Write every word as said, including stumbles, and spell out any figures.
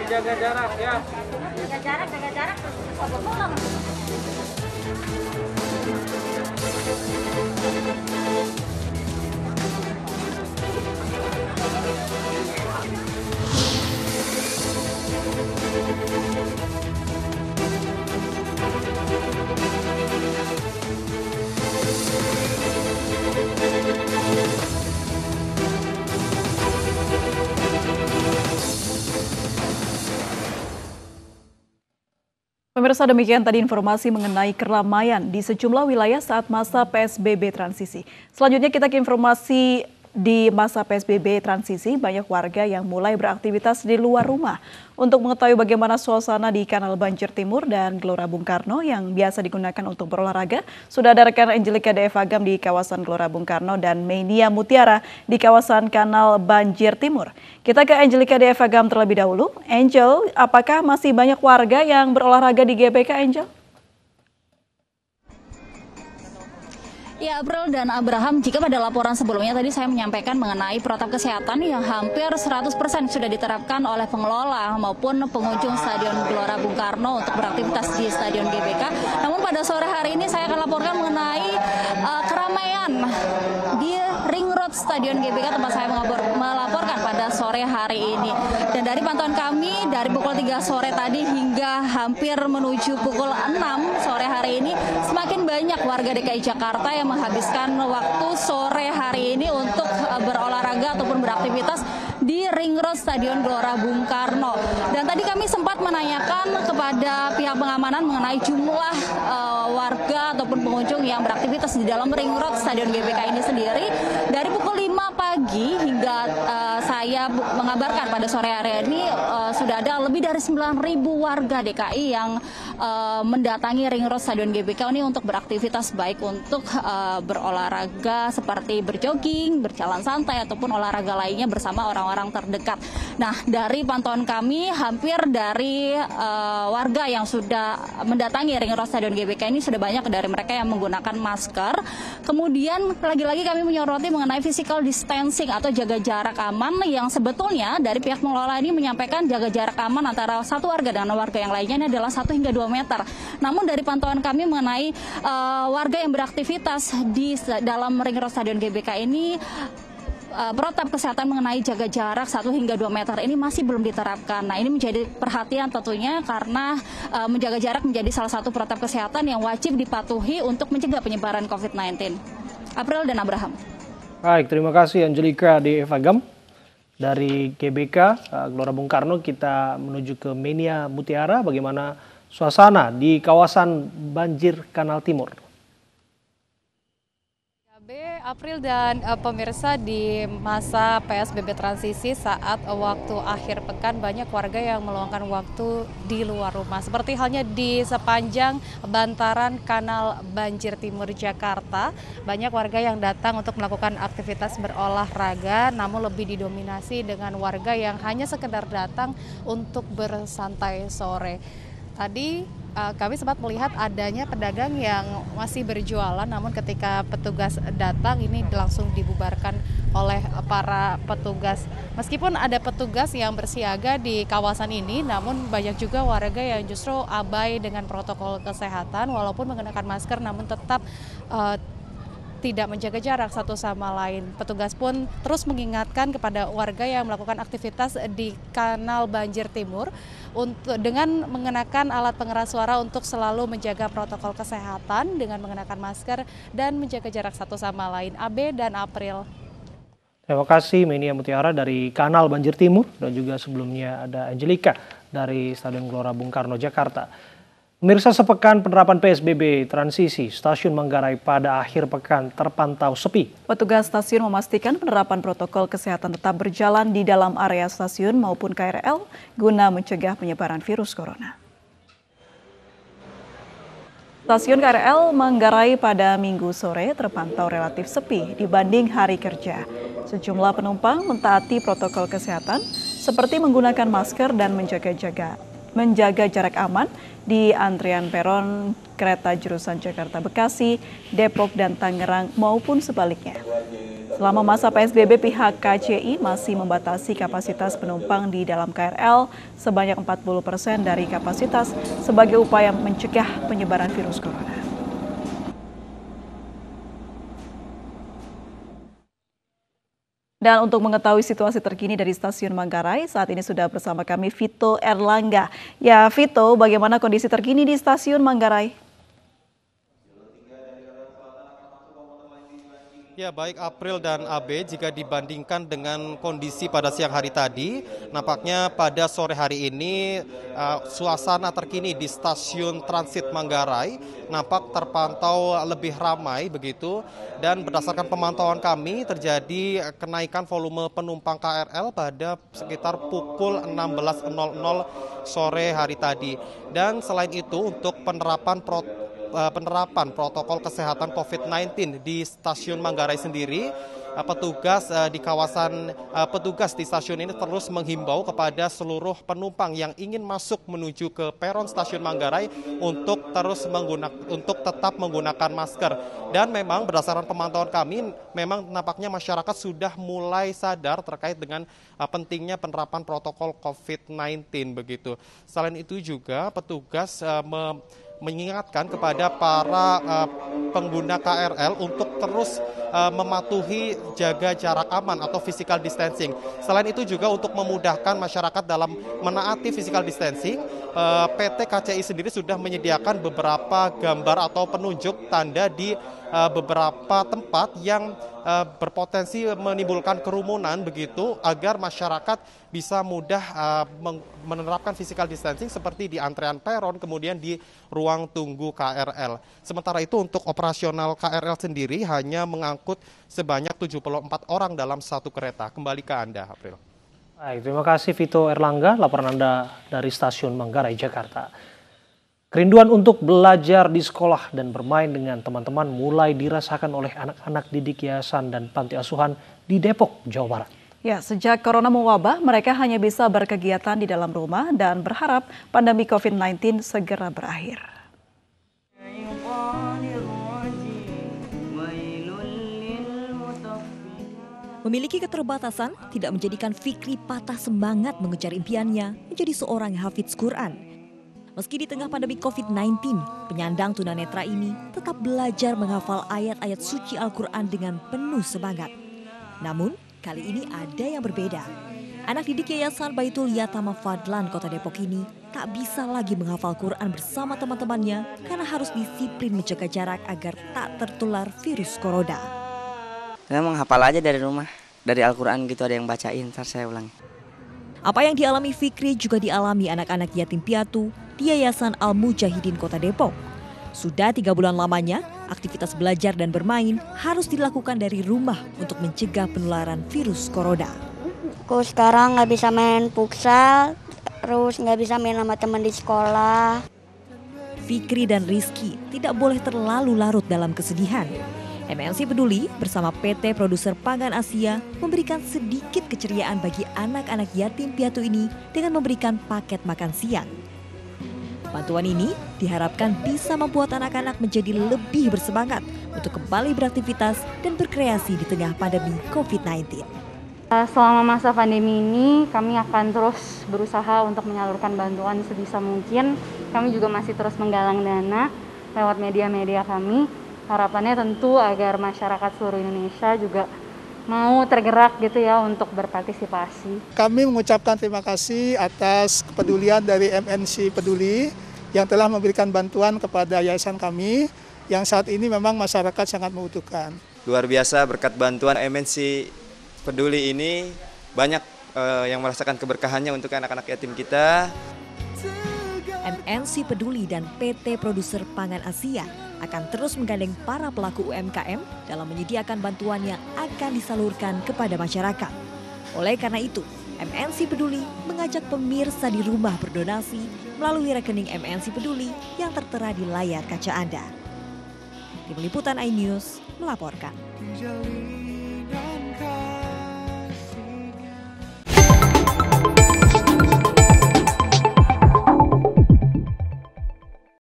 jaga jarak ya. Jaga jarak, jaga jarak terus kita pulang. Pemirsa, demikian tadi informasi mengenai keramaian di sejumlah wilayah saat masa P S B B transisi. Selanjutnya kita ke informasi di masa P S B B transisi, banyak warga yang mulai beraktivitas di luar rumah. Untuk mengetahui bagaimana suasana di Kanal Banjir Timur dan Gelora Bung Karno yang biasa digunakan untuk berolahraga, sudah ada rekan Angelika D F Agam di kawasan Gelora Bung Karno dan Menia Mutiara di kawasan Kanal Banjir Timur. Kita ke Angelika D F Agam terlebih dahulu. Angel, apakah masih banyak warga yang berolahraga di G B K, Angel? Ya, April dan Abraham, jika pada laporan sebelumnya tadi saya menyampaikan mengenai protokol kesehatan yang hampir seratus persen sudah diterapkan oleh pengelola maupun pengunjung Stadion Gelora Bung Karno untuk beraktivitas di Stadion G B K. Namun pada sore hari ini saya akan laporkan mengenai uh, keramaian di Ring Road Stadion G B K tempat saya melaporkan pada sore hari ini. Dan dari pantauan kami dari pukul tiga sore tadi hingga hampir menuju pukul enam sore hari ini, semakin banyak warga D K I Jakarta yang menghabiskan waktu sore hari ini untuk berolahraga ataupun beraktivitas di Ring Road Stadion Gelora Bung Karno. Dan tadi kami sempat menanyakan kepada pihak pengamanan mengenai jumlah uh, warga ataupun pengunjung yang beraktivitas di dalam Ring Road Stadion G B K ini sendiri. Dari pukul lima pagi hingga uh, saya mengabarkan pada sore hari ini uh, sudah ada lebih dari sembilan ribu warga D K I yang uh, mendatangi Ring Road Stadion G B K ini untuk beraktivitas baik untuk uh, berolahraga seperti berjogging, berjalan santai ataupun olahraga lainnya bersama orang-orang terdekat. Nah, dari pantauan kami hampir dari uh, warga yang sudah mendatangi Ring Road Stadion G B K ini sudah banyak dari mereka yang menggunakan masker. Kemudian lagi-lagi kami menyoroti mengenai physical distancing atau jaga jarak aman yang sebetulnya dari pihak pengelola ini menyampaikan jaga jarak aman antara satu warga dengan warga yang lainnya ini adalah satu hingga dua meter. Namun dari pantauan kami mengenai uh, warga yang beraktivitas di dalam Ring Road Stadion G B K ini, uh, protap kesehatan mengenai jaga jarak satu hingga dua meter ini masih belum diterapkan. Nah, ini menjadi perhatian tentunya karena uh, menjaga jarak menjadi salah satu protap kesehatan yang wajib dipatuhi untuk mencegah penyebaran covid sembilan belas. April dan Abraham. Baik, terima kasih Angelika D F Agam. Dari G B K, Gelora Bung Karno, kita menuju ke Menia Mutiara. Bagaimana suasana di kawasan Banjir Kanal Timur? April dan uh, pemirsa, di masa P S B B transisi saat uh, waktu akhir pekan banyak warga yang meluangkan waktu di luar rumah. Seperti halnya di sepanjang bantaran Kanal Banjir Timur Jakarta, banyak warga yang datang untuk melakukan aktivitas berolahraga, namun lebih didominasi dengan warga yang hanya sekedar datang untuk bersantai sore. Tadi Uh, kami sempat melihat adanya pedagang yang masih berjualan, namun ketika petugas datang ini langsung dibubarkan oleh para petugas. Meskipun ada petugas yang bersiaga di kawasan ini, namun banyak juga warga yang justru abai dengan protokol kesehatan, walaupun mengenakan masker namun tetap uh, tidak menjaga jarak satu sama lain. Petugas pun terus mengingatkan kepada warga yang melakukan aktivitas di Kanal Banjir Timur untuk dengan mengenakan alat pengeras suara untuk selalu menjaga protokol kesehatan dengan mengenakan masker dan menjaga jarak satu sama lain. Abe dan April. Terima kasih Menia Mutiara dari Kanal Banjir Timur, dan juga sebelumnya ada Angelika dari Stadion Gelora Bung Karno, Jakarta. Pemirsa, sepekan penerapan P S B B transisi, Stasiun Manggarai pada akhir pekan terpantau sepi. Petugas stasiun memastikan penerapan protokol kesehatan tetap berjalan di dalam area stasiun maupun K R L guna mencegah penyebaran virus corona. Stasiun K R L Manggarai pada Minggu sore terpantau relatif sepi dibanding hari kerja. Sejumlah penumpang mentaati protokol kesehatan seperti menggunakan masker dan menjaga-jaga menjaga jarak aman di antrian peron kereta jurusan Jakarta Bekasi, Depok, dan Tangerang maupun sebaliknya. Selama masa P S B B, pihak K C I masih membatasi kapasitas penumpang di dalam K R L sebanyak empat puluh persen dari kapasitas sebagai upaya mencegah penyebaran virus corona. Dan untuk mengetahui situasi terkini dari Stasiun Manggarai, saat ini sudah bersama kami Vito Erlangga. Ya, Vito, bagaimana kondisi terkini di Stasiun Manggarai? Ya, baik April dan A B, jika dibandingkan dengan kondisi pada siang hari tadi, nampaknya pada sore hari ini uh, suasana terkini di Stasiun Transit Manggarai nampak terpantau lebih ramai begitu, dan berdasarkan pemantauan kami terjadi kenaikan volume penumpang K R L pada sekitar pukul enam belas sore hari tadi. Dan selain itu untuk penerapan protokol penerapan protokol kesehatan covid sembilan belas di Stasiun Manggarai sendiri, petugas di kawasan petugas di stasiun ini terus menghimbau kepada seluruh penumpang yang ingin masuk menuju ke peron Stasiun Manggarai untuk terus menggunakan untuk tetap menggunakan masker. Dan memang berdasarkan pemantauan kami, memang nampaknya masyarakat sudah mulai sadar terkait dengan pentingnya penerapan protokol covid sembilan belas begitu. Selain itu juga petugas uh, me mengingatkan kepada para uh, pengguna K R L untuk terus uh, mematuhi jaga jarak aman atau physical distancing. Selain itu juga untuk memudahkan masyarakat dalam menaati physical distancing, uh, P T K C I sendiri sudah menyediakan beberapa gambar atau penunjuk tanda di uh, beberapa tempat yang uh, berpotensi menimbulkan kerumunan begitu, agar masyarakat bisa mudah uh, menerapkan physical distancing seperti di antrean peron, kemudian di ruang tunggu K R L. Sementara itu untuk operasional K R L sendiri hanya mengangkut sebanyak tujuh puluh empat orang dalam satu kereta. Kembali ke Anda, April. Baik, terima kasih Vito Erlangga, laporan Anda dari Stasiun Manggarai, Jakarta. Kerinduan untuk belajar di sekolah dan bermain dengan teman-teman mulai dirasakan oleh anak-anak didik yayasan dan panti asuhan di Depok, Jawa Barat. Ya, sejak corona mewabah, mereka hanya bisa berkegiatan di dalam rumah dan berharap pandemi covid sembilan belas segera berakhir. Memiliki keterbatasan tidak menjadikan Fikri patah semangat mengejar impiannya menjadi seorang hafiz Quran. Meski di tengah pandemi covid sembilan belas, penyandang tunanetra ini tetap belajar menghafal ayat-ayat suci Al-Quran dengan penuh semangat. Namun, kali ini ada yang berbeda. Anak didik Yayasan Baitul Yatama Fadlan Kota Depok ini tak bisa lagi menghafal Quran bersama teman-temannya karena harus disiplin menjaga jarak agar tak tertular virus corona. Saya menghafal aja dari rumah, dari Al-Quran gitu, ada yang bacain, ntar saya ulang. Apa yang dialami Fikri juga dialami anak-anak yatim piatu di Yayasan Al-Mujahidin Kota Depok. Sudah tiga bulan lamanya, aktivitas belajar dan bermain harus dilakukan dari rumah untuk mencegah penularan virus corona. Aku sekarang nggak bisa main futsal, terus nggak bisa main sama teman di sekolah. Fikri dan Rizky tidak boleh terlalu larut dalam kesedihan. M N C Peduli bersama P T Produser Pangan Asia memberikan sedikit keceriaan bagi anak-anak yatim piatu ini dengan memberikan paket makan siang. Bantuan ini diharapkan bisa membuat anak-anak menjadi lebih bersemangat untuk kembali beraktivitas dan berkreasi di tengah pandemi covid sembilan belas. Selama masa pandemi ini kami akan terus berusaha untuk menyalurkan bantuan sebisa mungkin. Kami juga masih terus menggalang dana lewat media-media kami. Harapannya tentu agar masyarakat seluruh Indonesia juga mau tergerak gitu ya untuk berpartisipasi. Kami mengucapkan terima kasih atas kepedulian dari M N C Peduli yang telah memberikan bantuan kepada yayasan kami yang saat ini memang masyarakat sangat membutuhkan. Luar biasa berkat bantuan M N C Peduli ini banyak uh, yang merasakan keberkahannya untuk anak-anak yatim kita. M N C Peduli dan P T Produser Pangan Asia akan terus menggandeng para pelaku U M K M dalam menyediakan bantuan yang akan disalurkan kepada masyarakat. Oleh karena itu, M N C Peduli mengajak pemirsa di rumah berdonasi melalui rekening M N C Peduli yang tertera di layar kaca Anda. Tim Liputan iNews melaporkan.